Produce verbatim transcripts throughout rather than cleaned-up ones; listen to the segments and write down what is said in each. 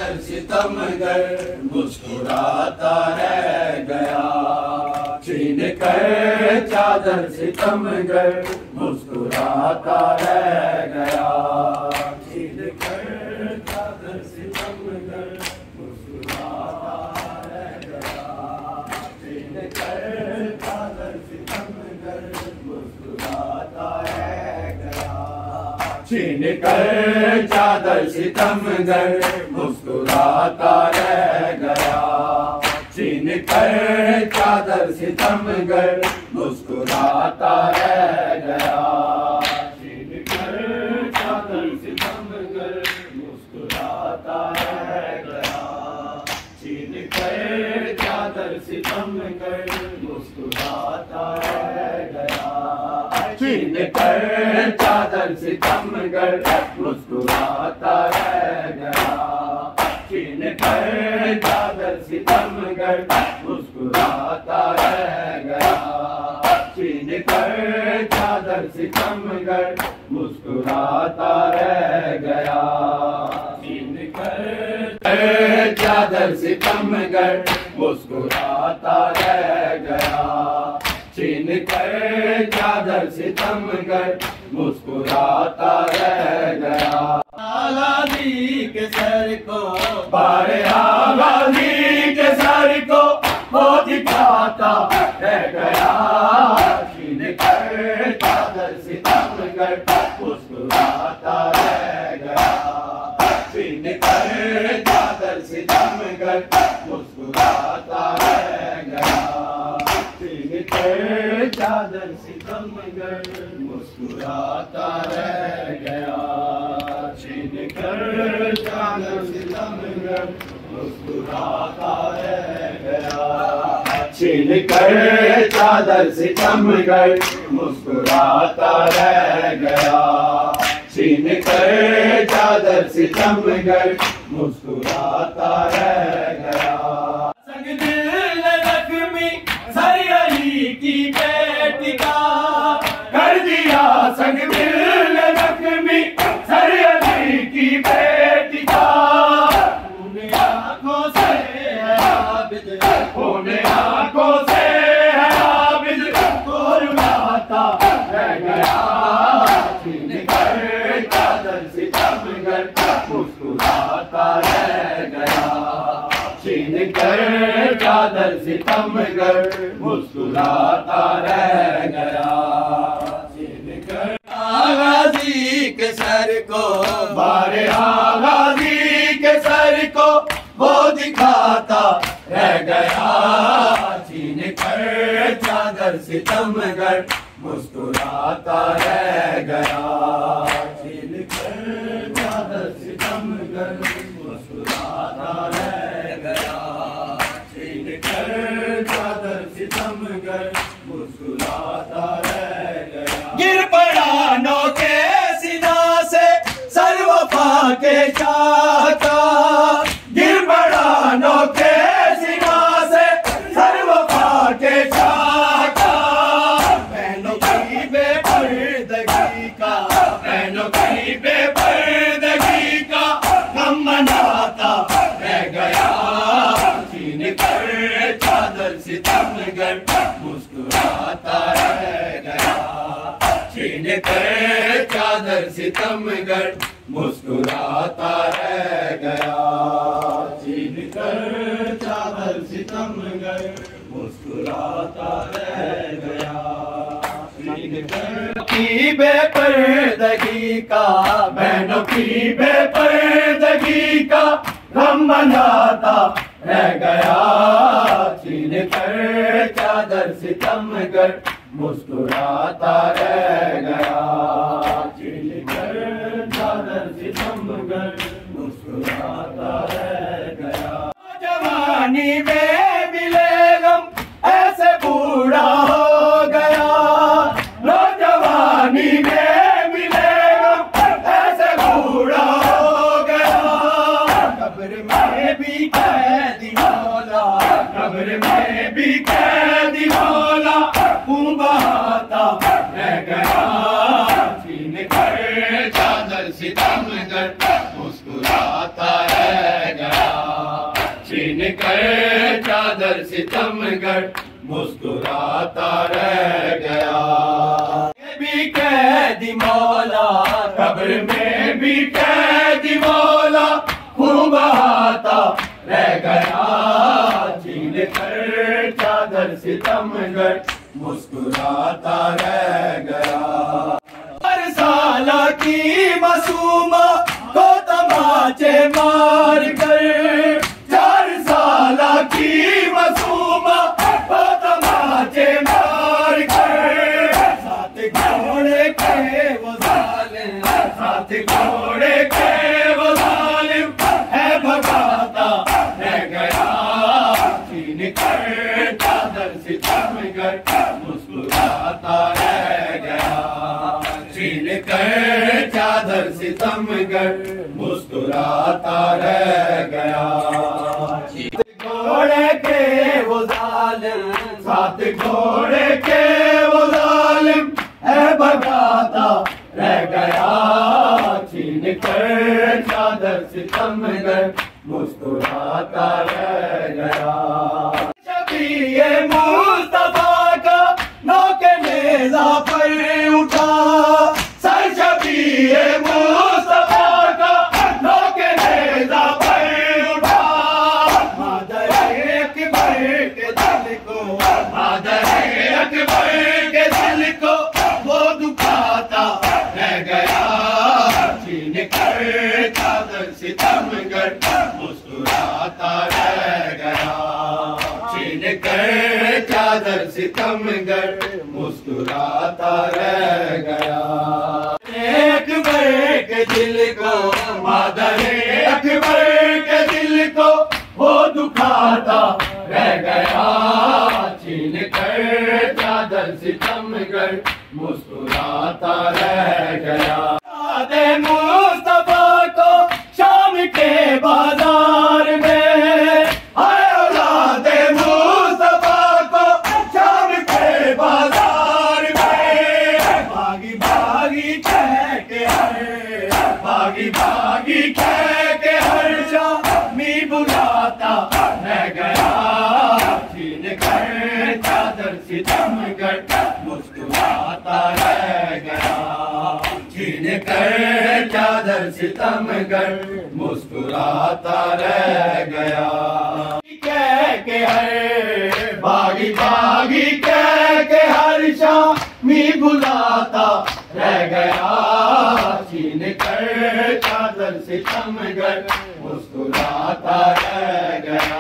चादर सितमगर मुस्कुराता रह गया। छीन कर चादर सितमगर मुस्कुराता रह गया। छीन कर चादर सितमगर मुस्कुराता रह गया। छीन कर चादर सितमगर मुस्कुराता रह गया। छीन कर चादर सितमगर मुस्कुराता रह गया। छीन कर चादर सितमगर मुस्कुराता रह गया। छीन कर चादर सितमगर मुस्कुराता रह गया। छीन कर चादर सितमगर मुस्कुराता रह गया। छीन कर चादर सितमगर मुस्कुराता रह गया। छीन कर चादर सितमगर मुस्कुराता रह गया। छीन कर चादर सितमगर मुस्कुराता रह गया। छीन कर चादर सितमगर मुस्कुराता रह गया। छीन कर चादर सितमगर मुस्कुराता रह गया। आज़ादी के सर को बारे आज़ादी के सर को वो दिखाता रह गया। छीन कर चादर सितमगर मुस्कुराता रह गया। छीन कर चादर सितमगर मुस्कुराता रह गया। छीन कर चादर सितमगर मुस्कुराता रह गया। छीन कर चादर सितमगर मुस्कुराता रह गया। छीन कर चादर सितमगर मुस्कुराता रह गया। छीन कर चादर सितमगर मुस्कुराता रह गया। संग दिल जख्मी सरियली की बेटी का कर दिया। संग दिल जख्मी सरियली की बेटी का उन्हें आंखों से है आबिद, उन्हें आंखों से है आबिद को रुलाता रह गया। छीन कर चादर सितमगर मुस्कुराता रह गया। छीन कर चादर सितमगर मुस्कुराता रह गया। छीन कर आज़ादी के सर को बारे आज़ादी के सर को वो दिखाता रह गया। छीन कर चादर सितमगर मुस्कुराता रह गया। छीन कर चादर सितमगर मुस्कुराता रह गया। छीन कर चादर सितमगर मुस्कुराता रह गया। गिर पड़ा नौके सीना से सर वफा के चाहता। गिर पड़ा नौके सीना से सर वफा के चाहता। बहनों की बेपर्दगी का, बहनों की बेपर्दगी का गम मनाता रह गया। छीन कर चादर सितमगर मुस्कुराता रह गया। छीन कर चादर सितमगर मुस्कुराता रह गया। छीन कर चादर सितमगर मुस्कुराता रह गया। छीन कर की बेपर्दगी का, बहनों की बेपर्दगी का गम मनाता रह गया। छीन कर चादर सितमगर मुस्कुराता रह गया। छीन कर चादर सितमगर मुस्कुराता रह गया। जवानी में मिले गम ऐसे बूढ़ा हो गया। नौजवानी में मिले गम ऐसे बूढ़ा हो गया। कब्र में भी कैदी मौला, कब्र में भी कैदी मौला बहाता रह गया। छीन कर चादर चादर सितमगर मुस्कुराता रह गया। छीन कर चादर सितमगर मुस्कुराता रह गया। ये भी कैदी मौला कब्र में भी कैदी मौला खून बहाता रह गया। छीन कर चादर सितमगर मुस्कुराता रह गया। हर साला की मासूमा को तमाचे मार कर, चार साला की मासूमा को तमाचे मार कर, साथ घोड़े के वो जालिम, साथ घोड़े के वो जालिम है भगाता रह गया। छीन कर चादर सितमगर मुस्कुराता रह गया। छीन कर चादर सितमगर मुस्कुराता रह गया। घोड़े के वो जालिम, साथ घोड़े के वो जालिम है भगाता रह गया। छीन कर चादर सितमगर मुस्कुराता रह गया। शबीए मुस्तफा का नौके नेज़ा पर उठा, सर शबीए मुस्तफा का नौके नेज़ा पर उठा। मादर अकबर के दिल को, मादर अकबर के दिल को वो दुखाता रह गया। छीन कर चादर सितमगर मुस्कुराता रह गया। छीन कर चादर सितमगर मुस्कुराता रह गया। अकबर के दिल को, मादर अकबर के दिल को वो दुखाता रह गया। छीन कर चादर सितमगर मुस्कुराता रह गया। यादे मुस्तफा को शाम के बाजार में, हाय औलादे मुस्तफा को शाम के बाजार में, भागी भागी कह के हर, भागी भागी कह के हर शामी बुलाता रह गया। छीन कर चादर सितमगर मुस्कुराता रह गया। छीन कर चादर सितमगर मुस्कुराता रह गया। कह के हर, भागी भागी कह के हर शामी बुलाता रह गया। छीन कर चादर सितमगर मुस्कुराता रह गया।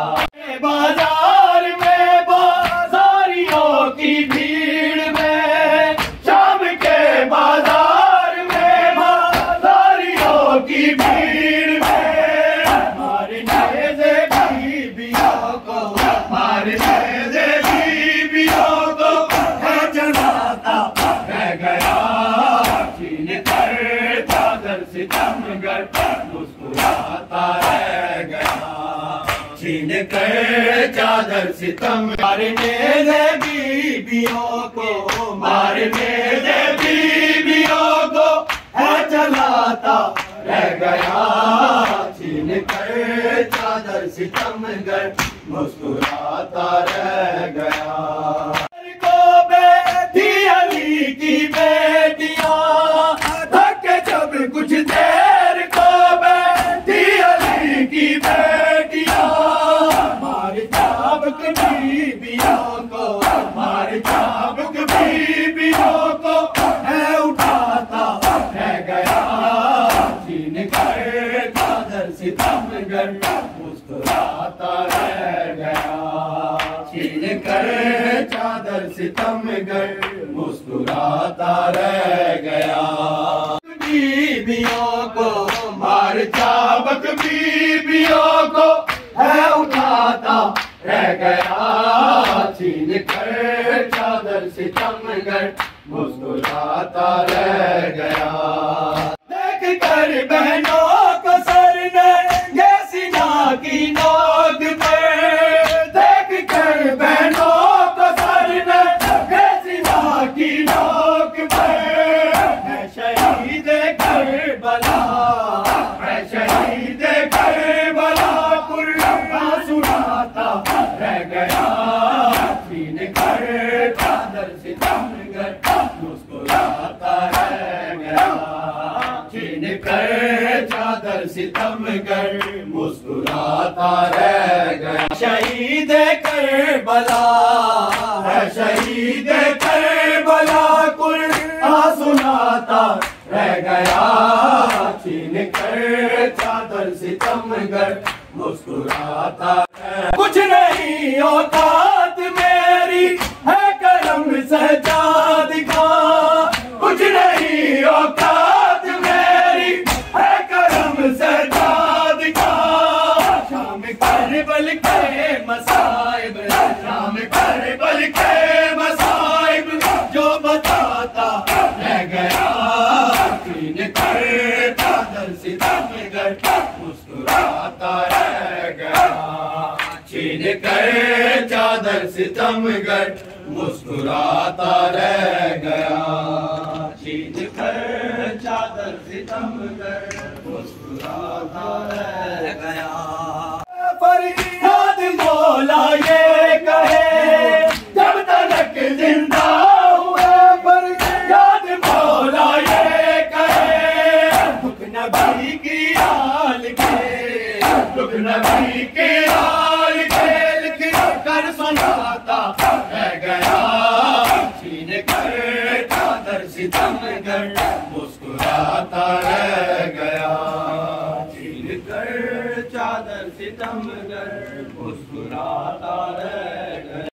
बाजार में बाजारियों की भीड़ में, शाम के बाजार में बाजारियों की भीड़ में, मारने से बीबियों को, मारने से बीबियों को है जलाता रह गया। छीन कर चादर सितमगर मुस्कुराता रह गया। छीन कर चादर सितम, मारने दे बीबियों को, मारने दे बीबियों को है जलाता रह गया। छीन कर चादर सितमगर मुस्कुराता रह गया। को बेटी अली की बेटियां थके जब कुछ देर को, बेटी अली की बेटियां मार चाबुक बीबियों को, मार चाबुक बीबियों को है उठाता रह गया। छीन कर चादर सितमगर मुस्कुराता रह गया। छीन कर चादर सितमगर मुस्कुराता रह गया। बीबियों को मार चाबुक बीबियों को है उठाता रह गया। छीन कर चादर सितमगर मुस्कुराता रह गया। देख कर बहनों को सर ने ये सीना की नोक पर, देख कर बहनों को सर ने ये सीना की नोक पर, है शहीद कर करबला है शहीद करबला कुर्बान सुनाता रह गया छीन कर चादर सितमगर मुस्कुराता रह गया छीन कर चादर सितमगर मुस्कुराता रह गया शहीद करबला है शहीद करबला कुर्बान सुनाता रह गया छीन कर चादर सितमगर मुस्कुराता कुछ नहीं औकात मेरी है करम सजाद का कुछ नहीं औकात मेरी है करम सजाद का शाम करबल के मसाइब शाम करबल के मसाइब जो बताता रह गया छीन कर चादर सितमगर मुस्कुराता रह गया छीन कर चादर सितमगर मुस्कुराता रह गया छीन कर चादर सितमगर मुस्कुराता रह गया फरियाद मौला ये कहे जब तक जिंदा हुए फरियाद मौला ये कहे दुख नबी की हाल के दुख नबी के हाल के लिख कर सुनाता रह गया छीन कर चादर सितमगर मुस्कुराता रह गया छीन कर चादर सितमगर मुस्कुराता रह गया।